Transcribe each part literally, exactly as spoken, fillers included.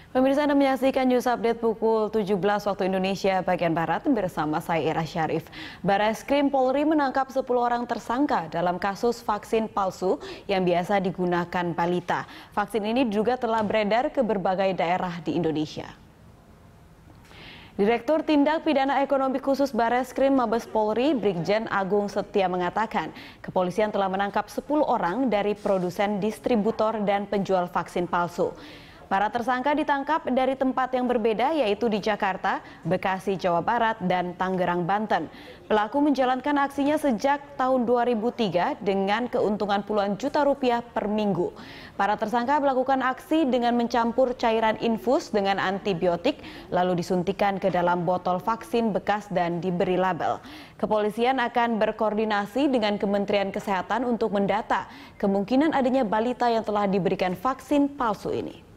Pemirsa, Anda menyaksikan News Update pukul tujuh belas waktu Indonesia bagian Barat bersama saya Ira Syarif. Barreskrim Polri menangkap sepuluh orang tersangka dalam kasus vaksin palsu yang biasa digunakan balita. Vaksin ini juga telah beredar ke berbagai daerah di Indonesia. Direktur Tindak Pidana Ekonomi Khusus Barreskrim Mabes Polri, Brigjen Agung Setia mengatakan, kepolisian telah menangkap sepuluh orang dari produsen, distributor, dan penjual vaksin palsu. Para tersangka ditangkap dari tempat yang berbeda, yaitu di Jakarta, Bekasi, Jawa Barat, dan Tangerang, Banten. Pelaku menjalankan aksinya sejak tahun dua ribu tiga dengan keuntungan puluhan juta rupiah per minggu. Para tersangka melakukan aksi dengan mencampur cairan infus dengan antibiotik, lalu disuntikan ke dalam botol vaksin bekas dan diberi label. Kepolisian akan berkoordinasi dengan Kementerian Kesehatan untuk mendata kemungkinan adanya balita yang telah diberikan vaksin palsu ini.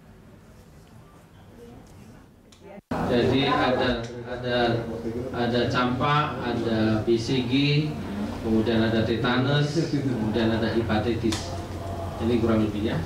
Jadi ada ada ada campak, ada B C G, kemudian ada tetanus, kemudian ada hepatitis. Ini kurang lebihnya.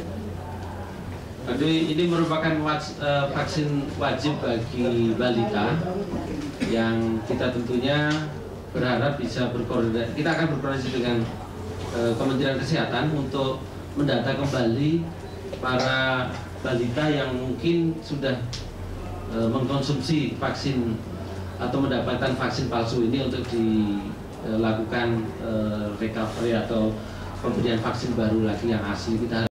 Jadi ini merupakan waj, uh, vaksin wajib bagi balita yang kita tentunya berharap bisa berkoordinasi. Kita akan berkoordinasi dengan uh, Kementerian Kesehatan untuk mendata kembali para balita yang mungkin sudah mengkonsumsi vaksin atau mendapatkan vaksin palsu ini untuk dilakukan recovery atau pemberian vaksin baru lagi yang asli. Kita